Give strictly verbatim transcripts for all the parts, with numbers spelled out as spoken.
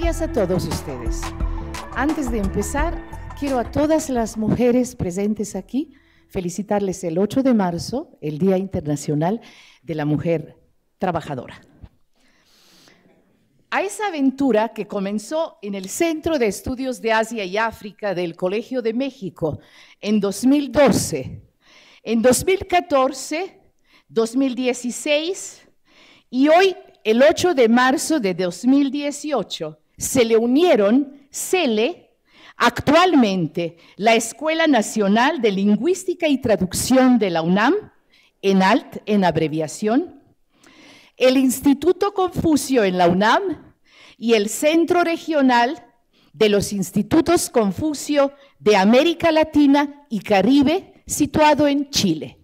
días a todos ustedes. Antes de empezar, quiero a todas las mujeres presentes aquí felicitarles el ocho de marzo, el Día Internacional de la Mujer Trabajadora. A esa aventura que comenzó en el Centro de Estudios de Asia y África del Colegio de México en dos mil doce, en dos mil catorce, dos mil dieciséis y hoy, el ocho de marzo de dos mil dieciocho, se le unieron CELE, actualmente la Escuela Nacional de Lingüística y Traducción de la UNAM, ENALT en abreviación, el Instituto Confucio en la UNAM y el Centro Regional de los Institutos Confucio de América Latina y Caribe, situado en Chile.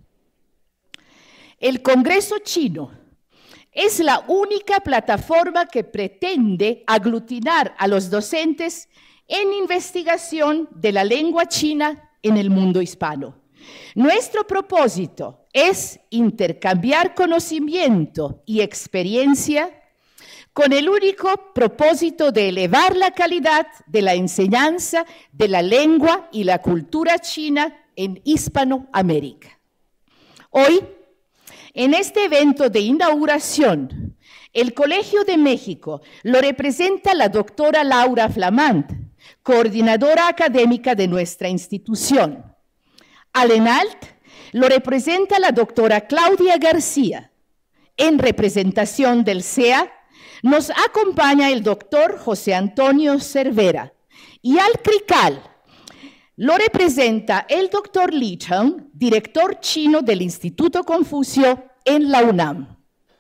El Congreso Chino es la única plataforma que pretende aglutinar a los docentes en investigación de la lengua china en el mundo hispano. Nuestro propósito es intercambiar conocimiento y experiencia con el único propósito de elevar la calidad de la enseñanza de la lengua y la cultura china en Hispanoamérica. Hoy, en este evento de inauguración, el Colegio de México lo representa la doctora Laura Flamant, coordinadora académica de nuestra institución. Al ENALT lo representa la doctora Claudia García. En representación del C E A nos acompaña el doctor José Antonio Cervera. Y al CRICAL lo representa el doctor Li Cheng, director chino del Instituto Confucio en la UNAM.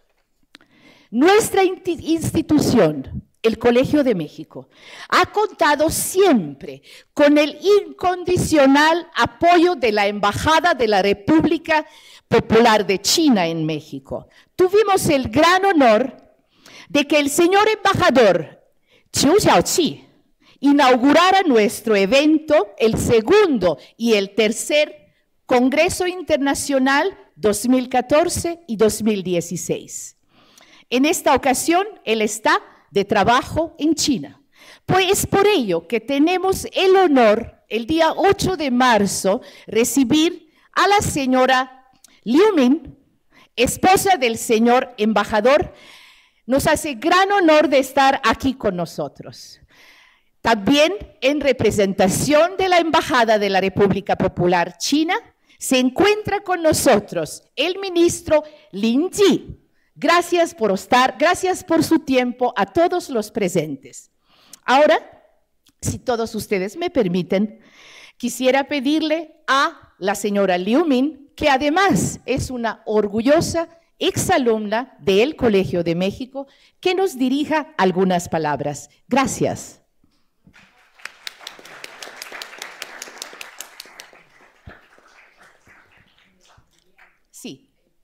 Nuestra institución, el Colegio de México, ha contado siempre con el incondicional apoyo de la Embajada de la República Popular de China en México. Tuvimos el gran honor de que el señor embajador Qiu Xiaoqi inaugurara nuestro evento, el segundo y el tercer Congreso Internacional dos mil catorce y dos mil dieciséis. En esta ocasión, él está de trabajo en China. Pues es por ello que tenemos el honor, el día ocho de marzo, recibir a la señora Liu Min, esposa del señor embajador. Nos hace gran honor de estar aquí con nosotros. También en representación de la Embajada de la República Popular China, se encuentra con nosotros el ministro Lin Ji. Gracias por estar, gracias por su tiempo a todos los presentes. Ahora, si todos ustedes me permiten, quisiera pedirle a la señora Liu Min, que además es una orgullosa exalumna del Colegio de México, que nos dirija algunas palabras. Gracias. Sí.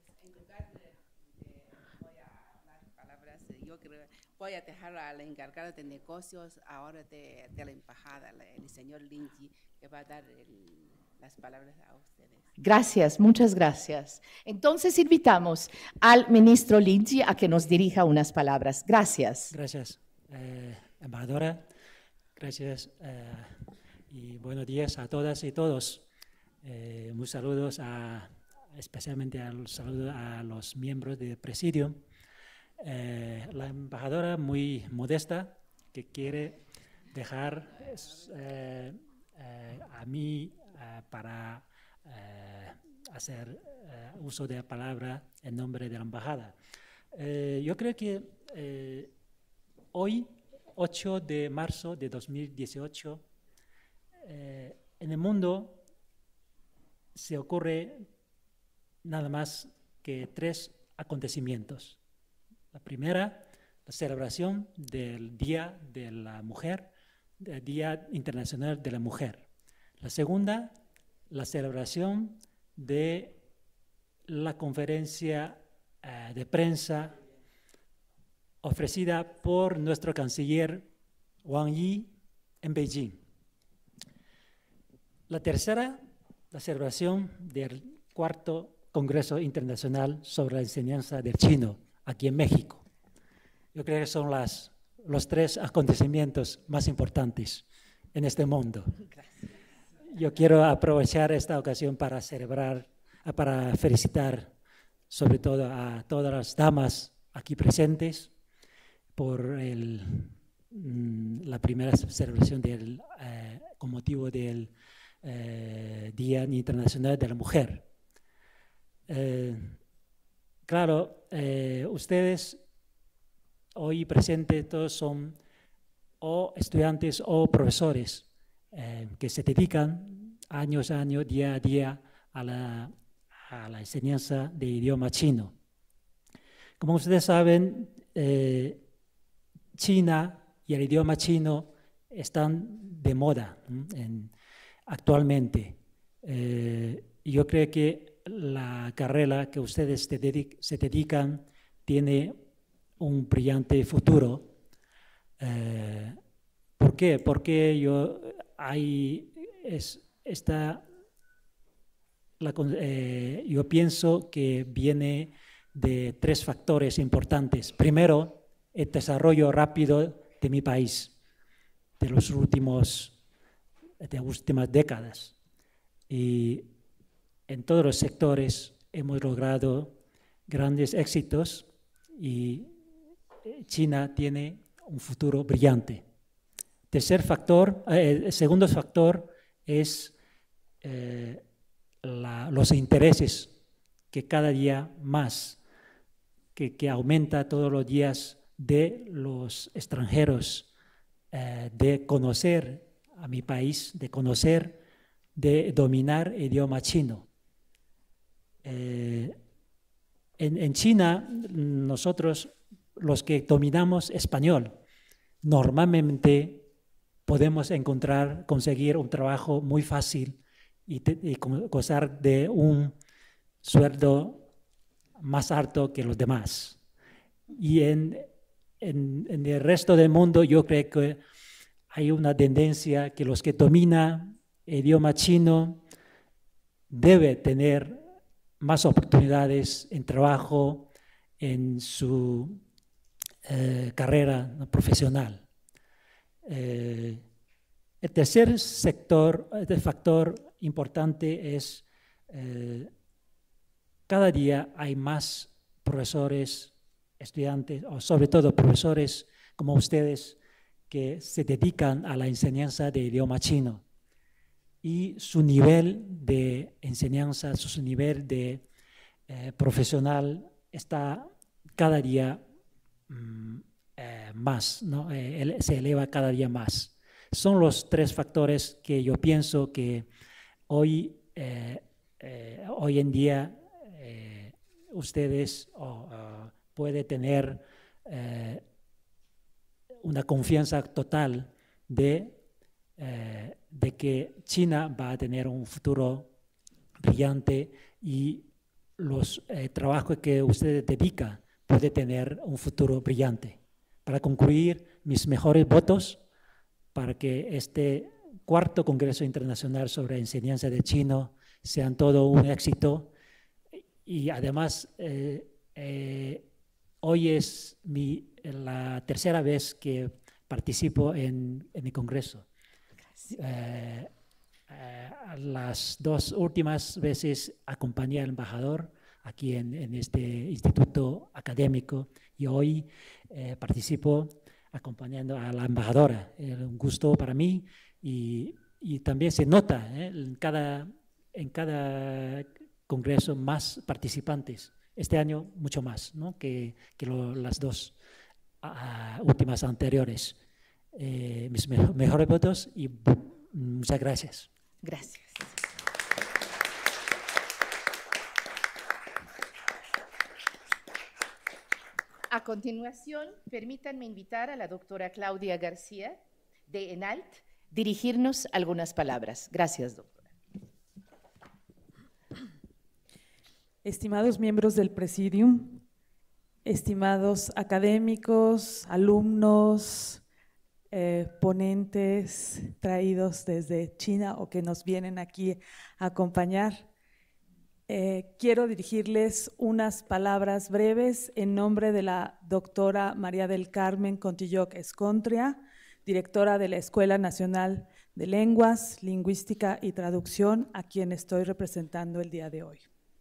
Voy a dejar a la encargada de negocios ahora de, de la embajada, el señor Lin Ji, que va a dar el, las palabras a ustedes. Gracias, muchas gracias. Entonces invitamos al ministro Lin Ji a que nos dirija unas palabras. Gracias. Gracias, eh, embajadora. Gracias eh, y buenos días a todas y todos. Eh, muchos saludos, a, especialmente al saludo a los miembros del presidio. Eh, la embajadora muy modesta que quiere dejar eh, eh, a mí eh, para eh, hacer eh, uso de la palabra en nombre de la embajada. Eh, yo creo que eh, hoy, ocho de marzo de dos mil dieciocho, eh, en el mundo se ocurre nada más que tres acontecimientos. La primera, la celebración del Día de la Mujer, del Día Internacional de la Mujer. La segunda, la celebración de la conferencia eh, de prensa ofrecida por nuestro canciller Wang Yi en Beijing. La tercera, la celebración del cuarto Congreso Internacional sobre la Enseñanza del Chino, aquí en México. Yo creo que son las los tres acontecimientos más importantes en este mundo. Gracias. Yo quiero aprovechar esta ocasión para celebrar, para felicitar sobre todo a todas las damas aquí presentes por el, la primera celebración del, eh, con motivo del eh, Día Internacional de la Mujer. Eh, claro, eh, ustedes hoy presentes todos son o estudiantes o profesores eh, que se dedican años a años, día a día a la, a la enseñanza de idioma chino. Como ustedes saben, eh, China y el idioma chino están de moda en, actualmente. Eh, yo creo que la carrera que ustedes se, dedic se dedican tiene un brillante futuro. Eh, ¿Por qué? Porque yo, hay, es, esta, la, eh, yo pienso que viene de tres factores importantes. Primero, el desarrollo rápido de mi país, de los últimos, de las últimas décadas. Y en todos los sectores hemos logrado grandes éxitos y China tiene un futuro brillante. Tercer factor, eh, el segundo factor es eh, la, los intereses que cada día más, que, que aumenta todos los días de los extranjeros, eh, de conocer a mi país, de conocer, de dominar el idioma chino. Eh, en, en China, nosotros, los que dominamos español, normalmente podemos encontrar, conseguir un trabajo muy fácil y, te, y gozar de un sueldo más alto que los demás. Y en, en, en el resto del mundo yo creo que hay una tendencia que los que dominan el idioma chino deben tener más oportunidades en trabajo, en su eh, carrera profesional. Eh, el tercer sector, el factor importante es eh, cada día hay más profesores, estudiantes, o sobre todo profesores como ustedes que se dedican a la enseñanza de idioma chino. Y su nivel de enseñanza, su nivel de eh, profesional está cada día mm, eh, más, ¿no? eh, se eleva cada día más. Son los tres factores que yo pienso que hoy, eh, eh, hoy en día eh, ustedes oh, uh, pueden tener eh, una confianza total de Eh, de que China va a tener un futuro brillante y los eh, trabajos que usted dedica puede tener un futuro brillante. Para concluir, mis mejores votos para que este cuarto Congreso Internacional sobre Enseñanza de Chino sea todo un éxito y además eh, eh, hoy es mi, la tercera vez que participo en, en el Congreso. Eh, eh, las dos últimas veces acompañé al embajador aquí en, en este instituto académico y hoy eh, participo acompañando a la embajadora. Es un gusto para mí y, y también se nota eh, en, cada, en cada congreso más participantes. Este año mucho más, ¿no? que, que lo, las dos uh, últimas anteriores. Eh, mis me mejores votos y muchas gracias. Gracias. A continuación, permítanme invitar a la doctora Claudia García de ENALT dirigirnos algunas palabras. Gracias, doctora. Estimados miembros del Presidium, estimados académicos, alumnos, Eh, ponentes traídos desde China o que nos vienen aquí a acompañar. Eh, quiero dirigirles unas palabras breves en nombre de la doctora María del Carmen Contilloc Escontria, directora de la Escuela Nacional de Lenguas, Lingüística y Traducción, a quien estoy representando el día de hoy.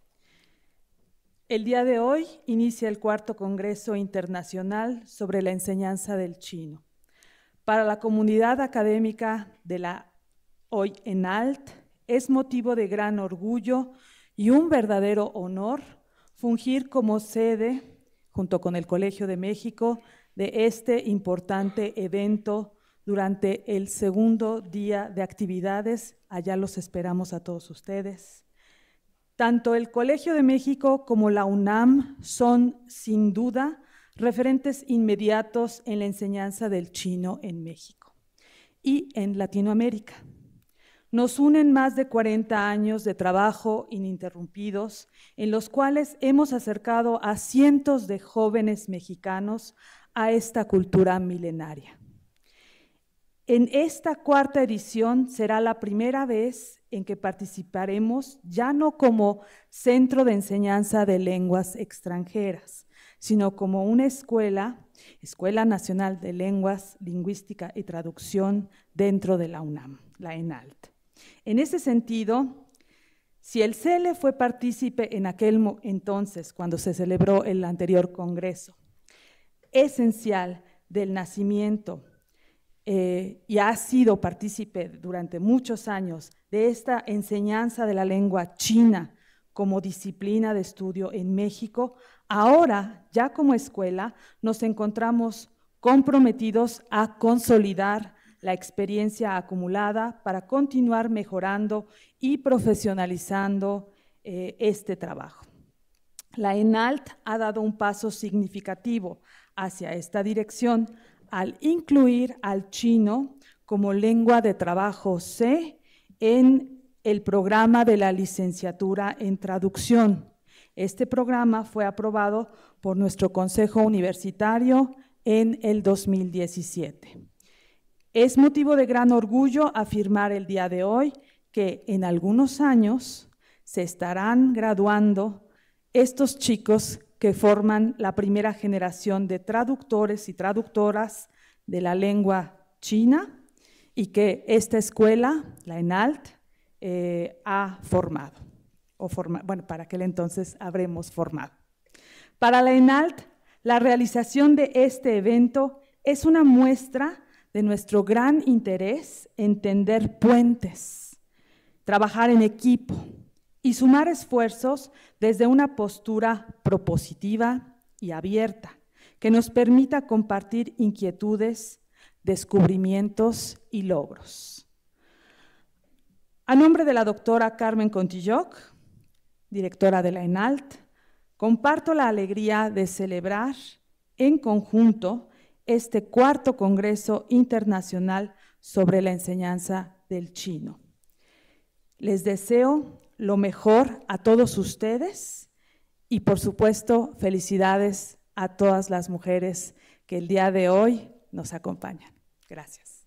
El día de hoy inicia el cuarto Congreso Internacional sobre la Enseñanza del Chino. Para la comunidad académica de la hoy ENALT es motivo de gran orgullo y un verdadero honor fungir como sede, junto con el Colegio de México, de este importante evento durante el segundo día de actividades. Allá los esperamos a todos ustedes. Tanto el Colegio de México como la UNAM son, sin duda, referentes inmediatos en la enseñanza del chino en México y en Latinoamérica. Nos unen más de cuarenta años de trabajo ininterrumpidos, en los cuales hemos acercado a cientos de jóvenes mexicanos a esta cultura milenaria. En esta cuarta edición será la primera vez en que participaremos ya no como Centro de Enseñanza de Lenguas Extranjeras, sino como una escuela, Escuela Nacional de Lenguas, Lingüística y Traducción dentro de la UNAM, la ENALT. En ese sentido, si el C E L E fue partícipe en aquel entonces, cuando se celebró el anterior congreso, esencial del nacimiento eh, y ha sido partícipe durante muchos años de esta enseñanza de la lengua china como disciplina de estudio en México, ahora, ya como escuela, nos encontramos comprometidos a consolidar la experiencia acumulada para continuar mejorando y profesionalizando eh, este trabajo. La ENALT ha dado un paso significativo hacia esta dirección al incluir al chino como lengua de trabajo C en el programa de la licenciatura en traducción. Este programa fue aprobado por nuestro Consejo Universitario en el dos mil diecisiete. Es motivo de gran orgullo afirmar el día de hoy que en algunos años se estarán graduando estos chicos que forman la primera generación de traductores y traductoras de la lengua china y que esta escuela, la ENALT, eh, ha formado, o forma, bueno, para aquel entonces habremos formado. Para la ENALT, la realización de este evento es una muestra de nuestro gran interés en tender puentes, trabajar en equipo y sumar esfuerzos desde una postura propositiva y abierta que nos permita compartir inquietudes, descubrimientos y logros. A nombre de la doctora Carmen Contilloc, directora de la ENALT, comparto la alegría de celebrar en conjunto este cuarto Congreso Internacional sobre la Enseñanza del Chino. Les deseo lo mejor a todos ustedes y, por supuesto, felicidades a todas las mujeres que el día de hoy nos acompañan. Gracias.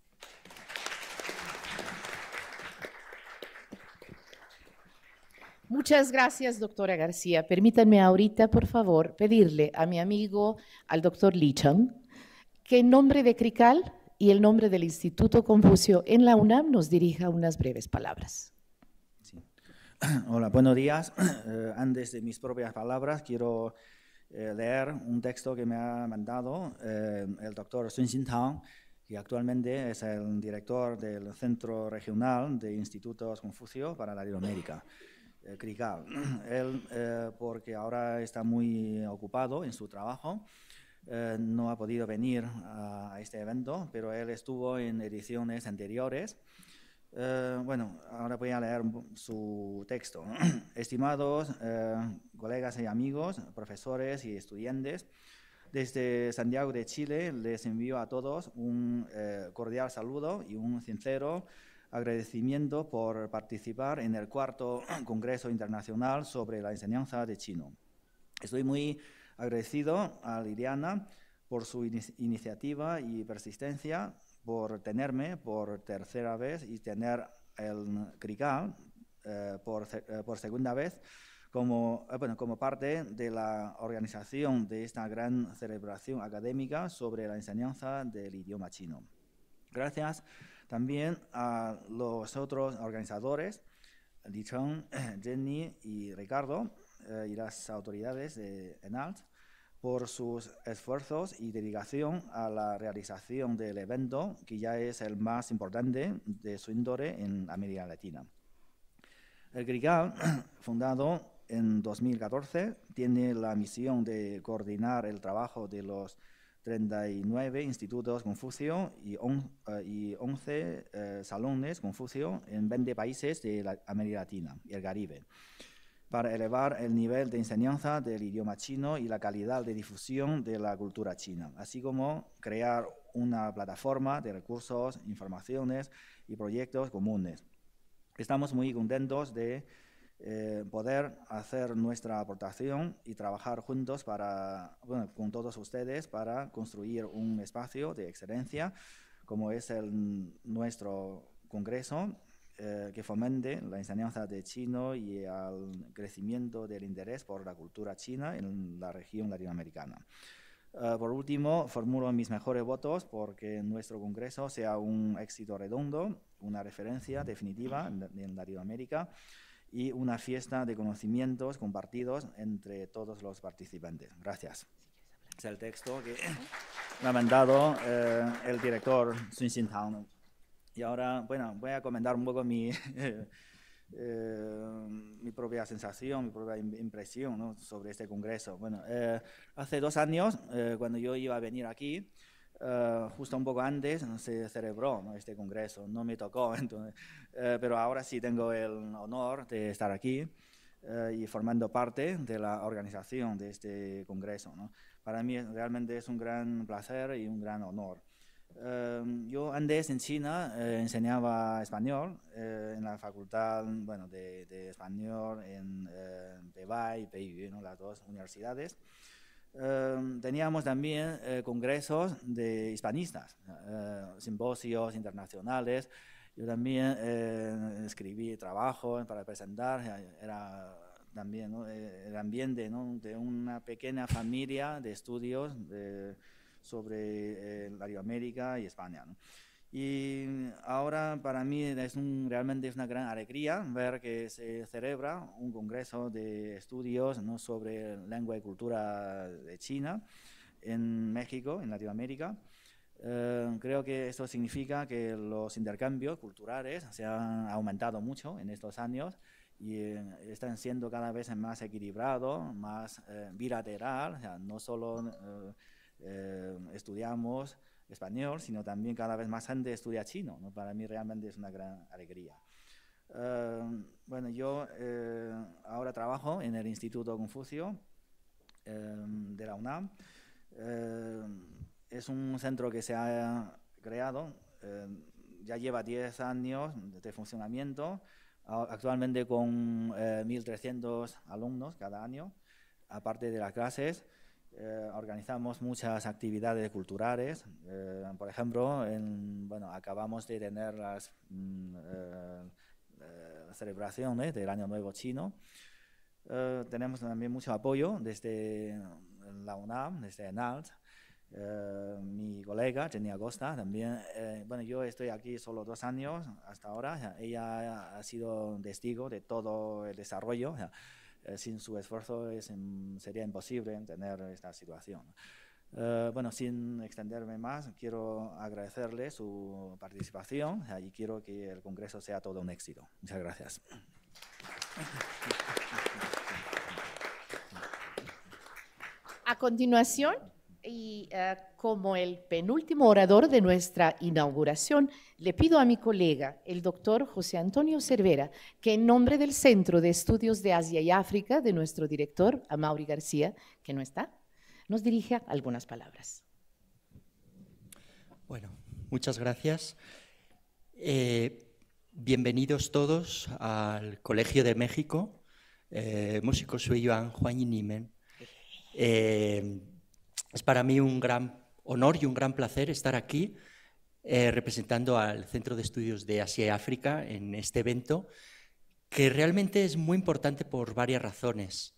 Muchas gracias, doctora García. Permítanme ahorita, por favor, pedirle a mi amigo, al doctor Li Cheng, que en nombre de CRICAL y el nombre del Instituto Confucio en la UNAM nos dirija unas breves palabras. Sí. Hola, buenos días. Eh, antes de mis propias palabras, quiero eh, leer un texto que me ha mandado eh, el doctor Sun Xintang, que actualmente es el director del Centro Regional de Institutos Confucio para Latinoamérica. Eh, CRICAL. Él, eh, porque ahora está muy ocupado en su trabajo, eh, no ha podido venir a, a este evento, pero él estuvo en ediciones anteriores. Eh, bueno, ahora voy a leer su texto. Estimados eh, colegas y amigos, profesores y estudiantes, desde Santiago de Chile les envío a todos un eh, cordial saludo y un sincero agradecimiento por participar en el cuarto Congreso Internacional sobre la Enseñanza de Chino. Estoy muy agradecido a Liliana por su in iniciativa y persistencia, por tenerme por tercera vez y tener el CRICAL eh, por, eh, por segunda vez como, bueno, como parte de la organización de esta gran celebración académica sobre la enseñanza del idioma chino. Gracias también a los otros organizadores, Li Cheng, Jenny y Ricardo, eh, y las autoridades de ENALT, por sus esfuerzos y dedicación a la realización del evento, que ya es el más importante de su índole en América Latina. El GRICAL, fundado en dos mil catorce, tiene la misión de coordinar el trabajo de los treinta y nueve institutos Confucio y, on, uh, y once uh, salones Confucio en veinte países de la América Latina y el Caribe, para elevar el nivel de enseñanza del idioma chino y la calidad de difusión de la cultura china, así como crear una plataforma de recursos, informaciones y proyectos comunes. Estamos muy contentos de eh, poder hacer nuestra aportación y trabajar juntos para, bueno, con todos ustedes para construir un espacio de excelencia como es el, nuestro congreso, eh, que fomente la enseñanza de chino y el crecimiento del interés por la cultura china en la región latinoamericana. Uh, por último, formulo mis mejores votos porque nuestro congreso sea un éxito redondo, una referencia definitiva en, en Latinoamérica y una fiesta de conocimientos compartidos entre todos los participantes. Gracias. Es el texto que me ha mandado eh, el director Sun Xintang. Y ahora, bueno, voy a comentar un poco mi... Eh, mi propia sensación, mi propia impresión, ¿no?, sobre este congreso. Bueno, eh, hace dos años, eh, cuando yo iba a venir aquí, eh, justo un poco antes se celebró, ¿no?, este congreso. No me tocó, entonces, eh, pero ahora sí tengo el honor de estar aquí eh, y formando parte de la organización de este congreso, ¿no? Para mí realmente es un gran placer y un gran honor. Uh, yo antes en China eh, enseñaba español eh, en la facultad, bueno, de, de español en eh, Peibei y Peiyou, ¿no?, las dos universidades. Uh, teníamos también eh, congresos de hispanistas, uh, simposios internacionales. Yo también eh, escribí trabajo para presentar, era también, ¿no?, el ambiente, ¿no?, de una pequeña familia de estudios de, sobre eh, Latinoamérica y España, ¿no? Y ahora para mí es un, realmente es una gran alegría ver que se celebra un congreso de estudios, ¿no?, sobre lengua y cultura de China en México, en Latinoamérica. Eh, creo que esto significa que los intercambios culturales se han aumentado mucho en estos años y eh, están siendo cada vez más equilibrados, más eh, bilateral, o sea, no solo eh, Eh, estudiamos español, sino también cada vez más gente estudia chino, ¿no? Para mí realmente es una gran alegría. Uh, bueno, yo eh, ahora trabajo en el Instituto Confucio eh, de la UNAM. Eh, es un centro que se ha creado, eh, ya lleva diez años de funcionamiento, actualmente con eh, mil trescientos alumnos cada año, aparte de las clases. Eh, organizamos muchas actividades culturales, eh, por ejemplo, en, bueno, acabamos de tener las mm, eh, eh, celebraciones del Año Nuevo Chino. Eh, tenemos también mucho apoyo desde la UNAM, desde ENALT. Eh, mi colega, Jenny Acosta, también, eh, bueno, yo estoy aquí solo dos años hasta ahora, ella ha sido testigo de todo el desarrollo. Eh, sin su esfuerzo es, sería imposible tener esta situación. Uh, bueno, sin extenderme más, quiero agradecerle su participación uh, y quiero que el Congreso sea todo un éxito. Muchas gracias. A continuación, y uh, como el penúltimo orador de nuestra inauguración, le pido a mi colega, el doctor José Antonio Cervera, que en nombre del Centro de Estudios de Asia y África, de nuestro director, Amaury García, que no está, nos dirija algunas palabras. Bueno, muchas gracias. Eh, bienvenidos todos al Colegio de México. Eh, músico Sui Yuan, Juan y Nimen. Eh, Es para mí un gran honor y un gran placer estar aquí eh, representando al Centro de Estudios de Asia y África en este evento que realmente es muy importante por varias razones.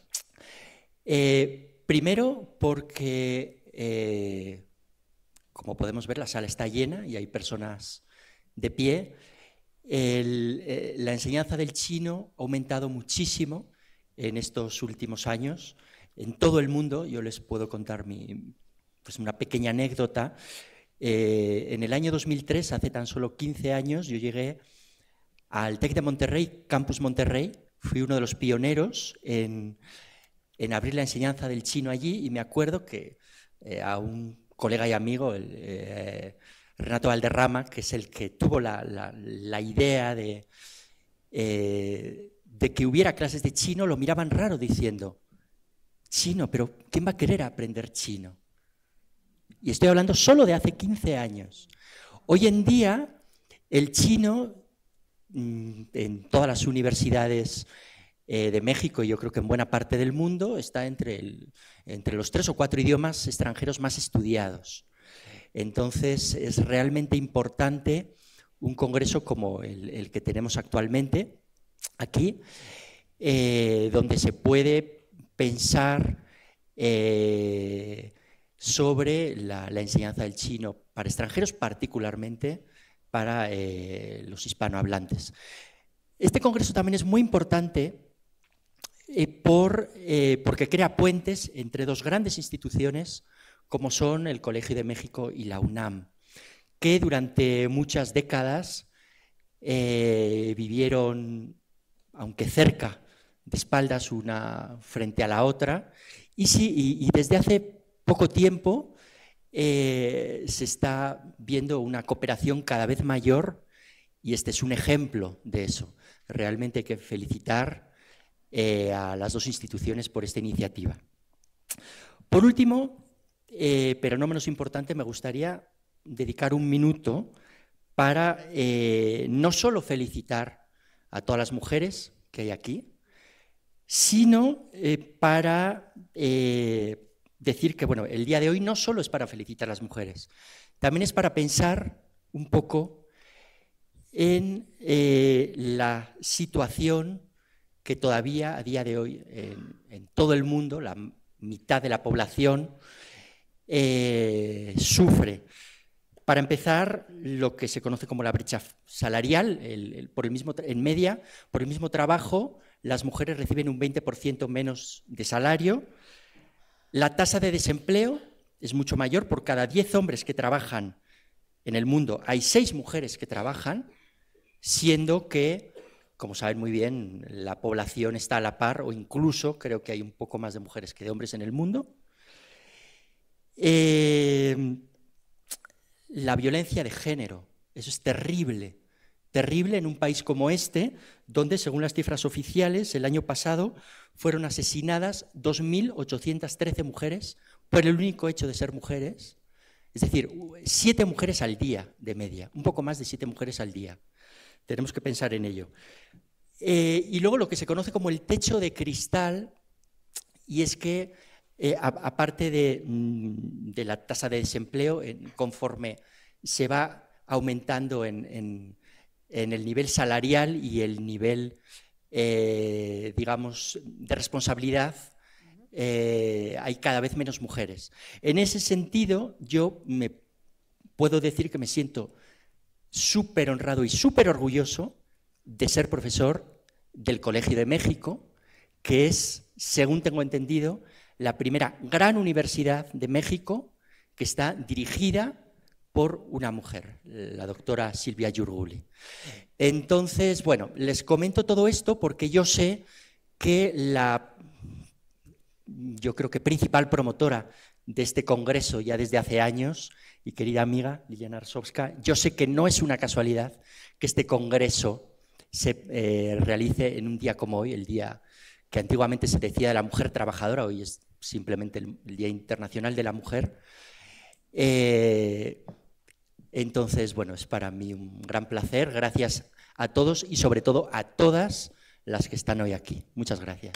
Eh, primero, porque, eh, como podemos ver, la sala está llena y hay personas de pie. El, eh, la enseñanza del chino ha aumentado muchísimo en estos últimos años en todo el mundo. Yo les puedo contar mi, pues una pequeña anécdota. Eh, en el año dos mil tres, hace tan solo quince años, yo llegué al TEC de Monterrey, Campus Monterrey. Fui uno de los pioneros en, en abrir la enseñanza del chino allí, y me acuerdo que eh, a un colega y amigo, el, eh, Renato Valderrama, que es el que tuvo la, la, la idea de, eh, de que hubiera clases de chino, lo miraban raro diciendo: chino, pero ¿quién va a querer aprender chino? Y estoy hablando solo de hace quince años. Hoy en día, el chino, en todas las universidades eh, de México, y yo creo que en buena parte del mundo, está entre, el, entre los tres o cuatro idiomas extranjeros más estudiados. Entonces, es realmente importante un congreso como el, el que tenemos actualmente aquí, eh, donde se puede pensar eh, sobre la, la enseñanza del chino para extranjeros, particularmente para eh, los hispanohablantes. Este congreso también es muy importante eh, por, eh, porque crea puentes entre dos grandes instituciones como son el Colegio de México y la UNAM, que durante muchas décadas eh, vivieron, aunque cerca, de espaldas una frente a la otra, y, sí, y, y desde hace poco tiempo eh, se está viendo una cooperación cada vez mayor, y este es un ejemplo de eso. Realmente hay que felicitar eh, a las dos instituciones por esta iniciativa. Por último, Eh, pero no menos importante, me gustaría dedicar un minuto para eh, no solo felicitar a todas las mujeres que hay aquí, sino eh, para eh, decir que bueno, el día de hoy no solo es para felicitar a las mujeres, también es para pensar un poco en eh, la situación que todavía a día de hoy en, en todo el mundo, la mitad de la población, Eh, sufre. Para empezar, lo que se conoce como la brecha salarial, el, el, por el mismo, en media, por el mismo trabajo, las mujeres reciben un veinte por ciento menos de salario. La tasa de desempleo es mucho mayor. Por cada diez hombres que trabajan en el mundo, hay seis mujeres que trabajan, siendo que, como saben muy bien, la población está a la par, o incluso creo que hay un poco más de mujeres que de hombres en el mundo. Eh, la violencia de género, eso es terrible, terrible en un país como este, donde, según las cifras oficiales, el año pasado fueron asesinadas dos mil ochocientas trece mujeres por el único hecho de ser mujeres, es decir, siete mujeres al día de media, un poco más de siete mujeres al día. Tenemos que pensar en ello. Eh, y luego lo que se conoce como el techo de cristal, y es que Eh, aparte de, de la tasa de desempleo, eh, conforme se va aumentando en, en, en el nivel salarial y el nivel, eh, digamos, de responsabilidad, eh, hay cada vez menos mujeres. En ese sentido, yo me puedo decir que me siento súper honrado y súper orgulloso de ser profesor del Colegio de México, que es, según tengo entendido, la primera gran universidad de México que está dirigida por una mujer, la doctora Silvia Yurguli. Entonces, bueno, les comento todo esto porque yo sé que la, yo creo que principal promotora de este congreso ya desde hace años, y querida amiga Liliana Arsovska, yo sé que no es una casualidad que este congreso se eh, realice en un día como hoy, el día que antiguamente se decía de la mujer trabajadora, hoy es simplemente el, el Día Internacional de la Mujer. Eh, entonces, bueno, es para mí un gran placer. Gracias a todos y sobre todo a todas las que están hoy aquí. Muchas gracias.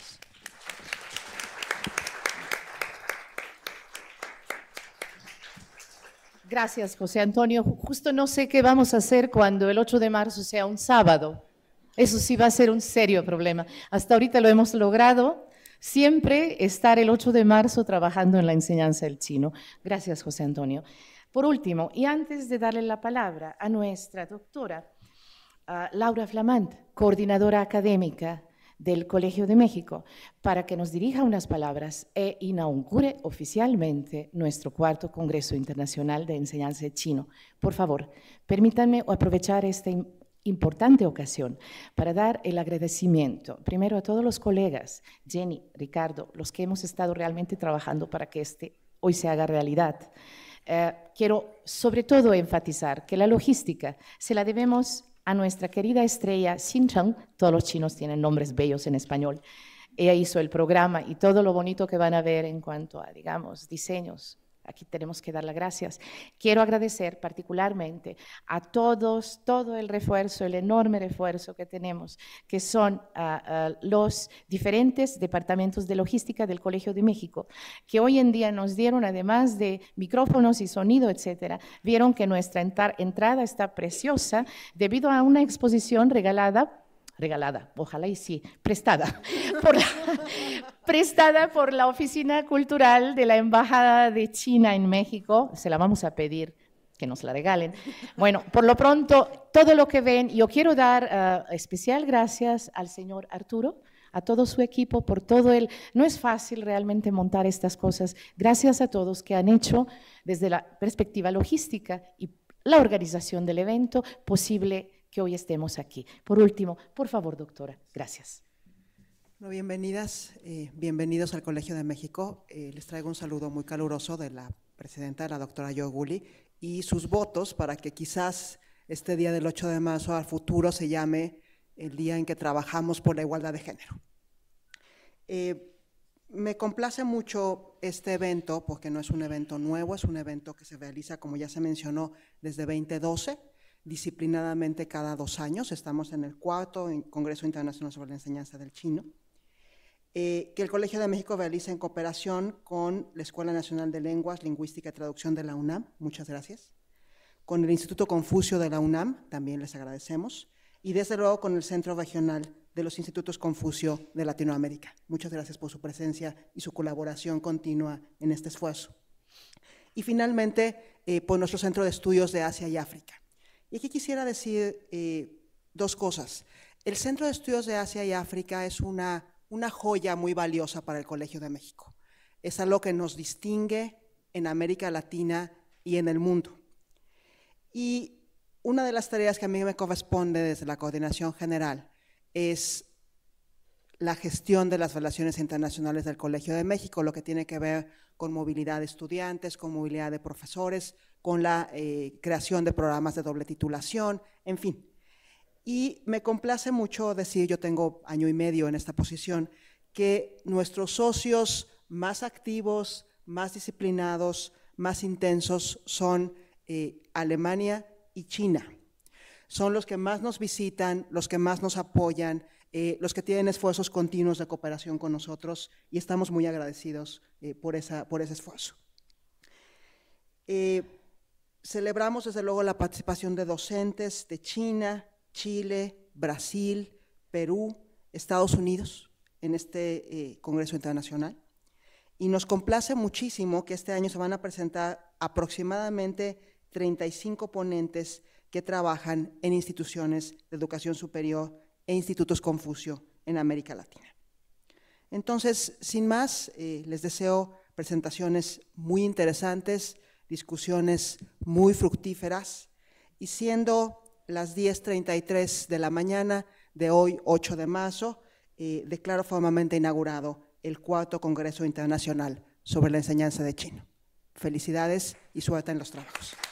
Gracias, José Antonio. Justo no sé qué vamos a hacer cuando el ocho de marzo sea un sábado. Eso sí va a ser un serio problema. Hasta ahorita lo hemos logrado, siempre estar el ocho de marzo trabajando en la enseñanza del chino. Gracias, José Antonio. Por último, y antes de darle la palabra a nuestra doctora, uh, Laura Flamant, coordinadora académica del Colegio de México, para que nos dirija unas palabras e inaugure oficialmente nuestro cuarto Congreso Internacional de Enseñanza de Chino. Por favor, permítanme aprovechar esta importante ocasión para dar el agradecimiento, primero a todos los colegas, Jenny, Ricardo, los que hemos estado realmente trabajando para que este hoy se haga realidad. Eh, quiero sobre todo enfatizar que la logística se la debemos a nuestra querida estrella Xin Cheng. Todos los chinos tienen nombres bellos en español. Ella hizo el programa y todo lo bonito que van a ver en cuanto a, digamos, diseños. Aquí tenemos que dar las gracias. Quiero agradecer particularmente a todos, todo el refuerzo, el enorme refuerzo que tenemos, que son uh, uh, los diferentes departamentos de logística del Colegio de México, que hoy en día nos dieron, además de micrófonos y sonido, etcétera, vieron que nuestra entrada está preciosa debido a una exposición regalada regalada, ojalá y sí, prestada por, la, prestada por la Oficina Cultural de la Embajada de China en México. Se la vamos a pedir que nos la regalen. Bueno, por lo pronto, todo lo que ven, yo quiero dar uh, especial gracias al señor Arturo, a todo su equipo, por todo el… No es fácil realmente montar estas cosas. Gracias a todos que han hecho, desde la perspectiva logística y la organización del evento, posible que hoy estemos aquí. Por último, por favor, doctora, gracias. Bueno, bienvenidas, eh, bienvenidos al Colegio de México. Eh, les traigo un saludo muy caluroso de la presidenta, la doctora Yoguli, y sus votos para que quizás este día del ocho de marzo al futuro se llame el día en que trabajamos por la igualdad de género. Eh, me complace mucho este evento porque no es un evento nuevo, es un evento que se realiza, como ya se mencionó, desde veinte doce, disciplinadamente cada dos años. Estamos en el cuarto Congreso Internacional sobre la Enseñanza del Chino, eh, que el Colegio de México realiza en cooperación con la Escuela Nacional de Lenguas, Lingüística y Traducción de la UNAM, muchas gracias, con el Instituto Confucio de la UNAM, también les agradecemos, y desde luego con el Centro Regional de los Institutos Confucio de Latinoamérica. Muchas gracias por su presencia y su colaboración continua en este esfuerzo. Y finalmente, eh, por nuestro Centro de Estudios de Asia y África. Y aquí quisiera decir eh, dos cosas. El Centro de Estudios de Asia y África es una, una joya muy valiosa para el Colegio de México. Es algo que nos distingue en América Latina y en el mundo. Y una de las tareas que a mí me corresponde desde la Coordinación General es la gestión de las relaciones internacionales del Colegio de México, lo que tiene que ver con movilidad de estudiantes, con movilidad de profesores, con la eh, creación de programas de doble titulación, en fin. Y me complace mucho decir, yo tengo año y medio en esta posición, que nuestros socios más activos, más disciplinados, más intensos son eh, Alemania y China. Son los que más nos visitan, los que más nos apoyan, eh, los que tienen esfuerzos continuos de cooperación con nosotros, y estamos muy agradecidos eh, por, esa, por ese esfuerzo. Eh, Celebramos desde luego la participación de docentes de China, Chile, Brasil, Perú, Estados Unidos en este eh, Congreso Internacional. Y nos complace muchísimo que este año se van a presentar aproximadamente treinta y cinco ponentes que trabajan en instituciones de educación superior e institutos Confucio en América Latina. Entonces, sin más, eh, les deseo presentaciones muy interesantes, discusiones muy fructíferas, y siendo las diez treinta y tres de la mañana de hoy, ocho de marzo, eh, declaro formalmente inaugurado el cuarto Congreso Internacional sobre la Enseñanza de Chino. Felicidades y suerte en los trabajos.